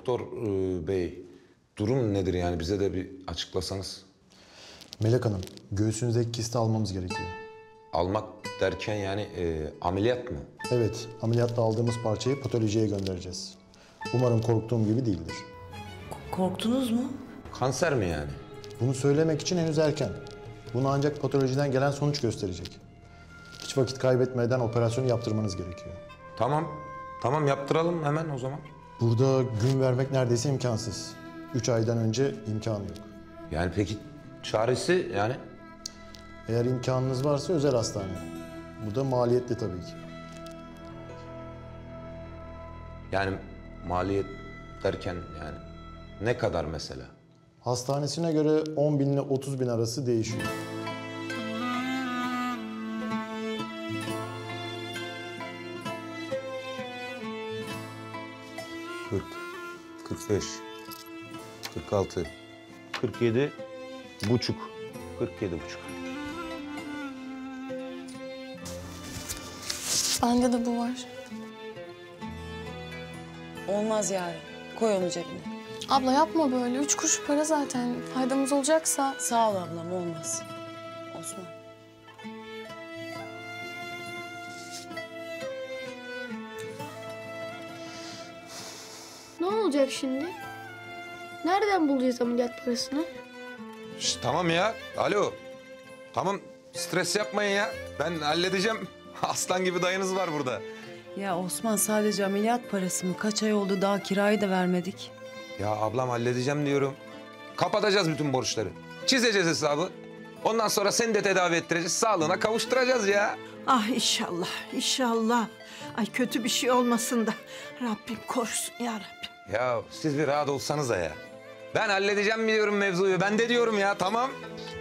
doktor bey, durum nedir yani? Bize de bir açıklasanız. Melek Hanım, göğsünüzdeki kisti almamız gerekiyor. Almak derken yani ameliyat mı? Evet, ameliyatta aldığımız parçayı patolojiye göndereceğiz. Umarım korktuğum gibi değildir. Korktunuz mu? Kanser mi yani? Bunu söylemek için henüz erken. Bunu ancak patolojiden gelen sonuç gösterecek. Hiç vakit kaybetmeden operasyonu yaptırmanız gerekiyor. Tamam, tamam yaptıralım hemen o zaman. Burada gün vermek neredeyse imkansız. 3 aydan önce imkanı yok. Yani peki çaresi yani? Eğer imkanınız varsa özel hastane. Bu da maliyetli tabii ki. Yani maliyet derken yani ne kadar mesela? Hastanesine göre 10 bin ile 30 bin arası değişiyor. ...40, 45, 46, 47 buçuk, 47 buçuk. Bende de bu var. Olmaz yani. Koy onu cebine. Abla yapma böyle. 3 kuruş para zaten. Faydamız olacaksa. Sağ ol ablam, olmaz. Osman. Ne olacak şimdi? Nereden bulacağız ameliyat parasını? Şişt, tamam ya, alo. Tamam, stres yapmayın ya. Ben halledeceğim. Aslan gibi dayınız var burada. Ya Osman, sadece ameliyat parası mı? Kaç ay oldu, daha kirayı da vermedik. Ya ablam halledeceğim diyorum. Kapatacağız bütün borçları. Çizeceğiz hesabı. Ondan sonra seni de tedavi ettireceğiz. Sağlığına kavuşturacağız ya. Ah inşallah, inşallah. Ay kötü bir şey olmasın da Rabbim korusun ya Rabbim. Ya siz bir rahat olsanız da ya. Ben halledeceğim diyorum mevzuyu. Ben de diyorum ya, tamam.